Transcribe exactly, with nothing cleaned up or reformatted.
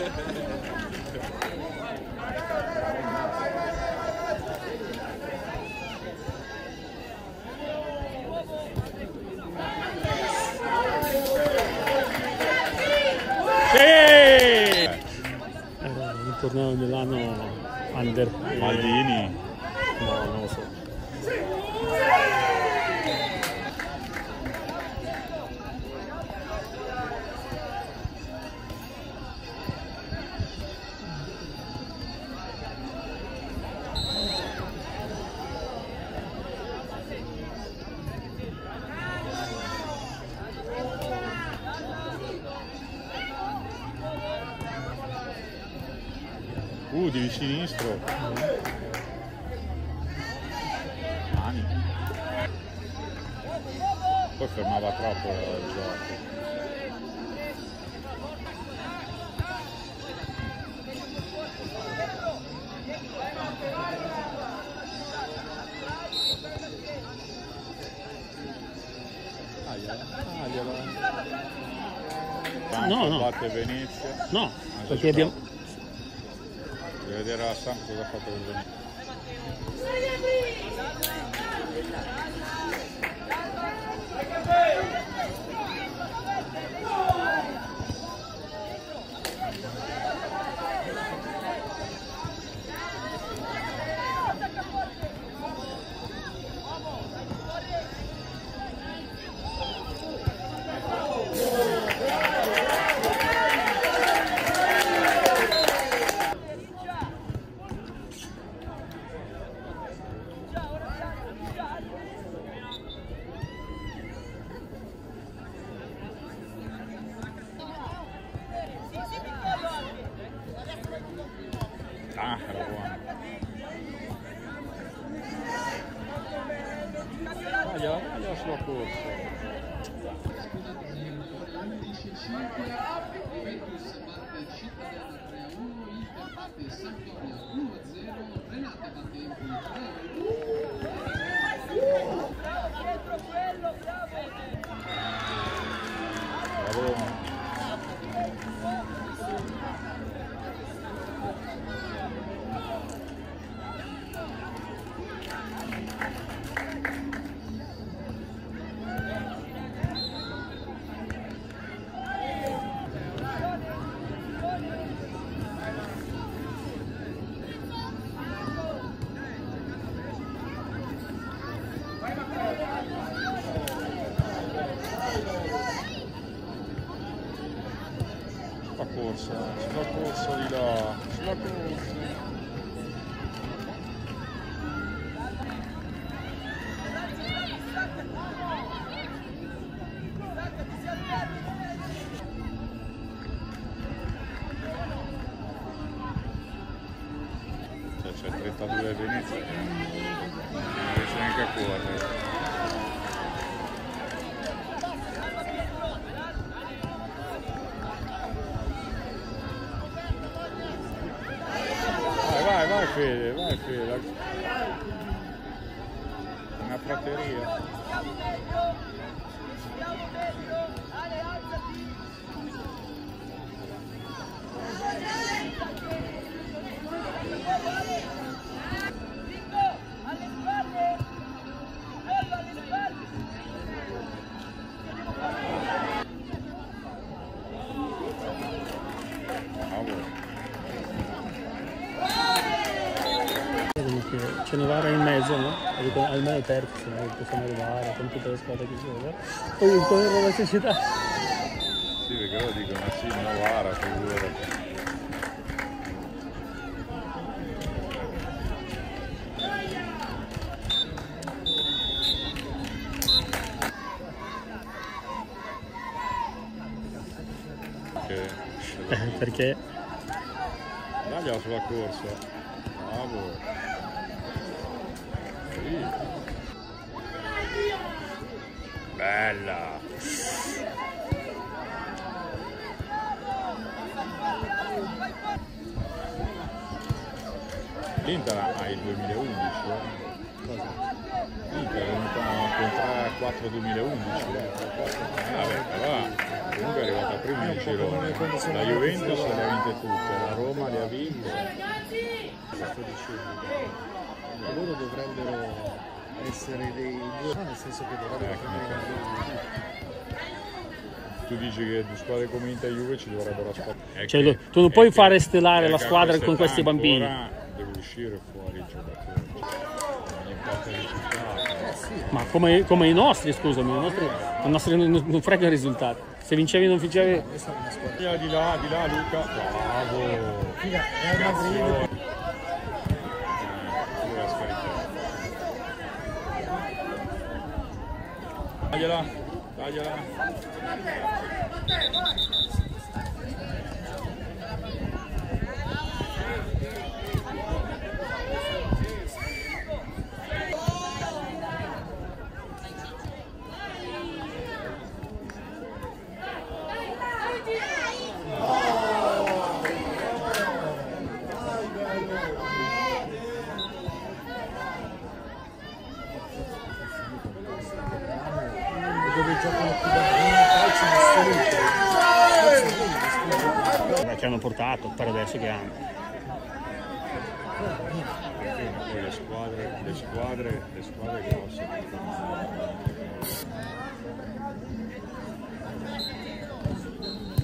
Un torneo di Milano under Maldini? No, non lo so. Uh, di sinistro. Mani. Poi fermava troppo il gioco. Ah, gliela. No, no. Batte Venezia. No, perché abbiamo... Devo vedere la Samp cosa ha fatto con Venezia. Ah, era buono. Taglia, taglia sulla corsa. undici cinque, Juventus batte Cittadella tre a uno, Inter batte Sampdoria uno a zero, Renate batte Empoli tre a uno. Bravo. Sulla corsa, sulla corsa di là, sulla corsa. Cioè c'è trentadue a Venezia, non riesce neanche a correre. Vai, vai Fede, vai Fede. Una prateria. C'è Novara in mezzo, no? Almeno terzo, se no possiamo arrivare con tutte le squadre che giocano. Poi un po' di società. Sì, perché lo dicono, sì, Novara, figurati. Eh, perché? Daglia sulla corsa. Bravo. Sì. Bella. L'Inter ha il duemilaundici. Eh? Inter è venuta con tre a quattro duemilaundici. Vabbè, però comunque è arrivata prima in girone. La Juventus le ha vinte tutte, la Roma le ha vinte. Sto dicendo. Loro dovrebbero essere dei due, nel senso che dovrebbero prendere Tu dici che squadre come Inter e Juve ci dovrebbero aspettare. Cioè, lo- tu non puoi fare stellare la squadra con questi bambini. Deve uscire fuori il giocatore. Non importa il risultato. Ma come, come i nostri, scusami, i nostri, i nostri non, non frega il risultato. Se vincevi o non vincevi. Di là, di là, di là, Luca. Bravo. Grazie. Tagliala, tagliala. dove giocano più da calcio nessuno Ci hanno portato per adesso che hanno. Poi le squadre, le squadre, le squadre grosse.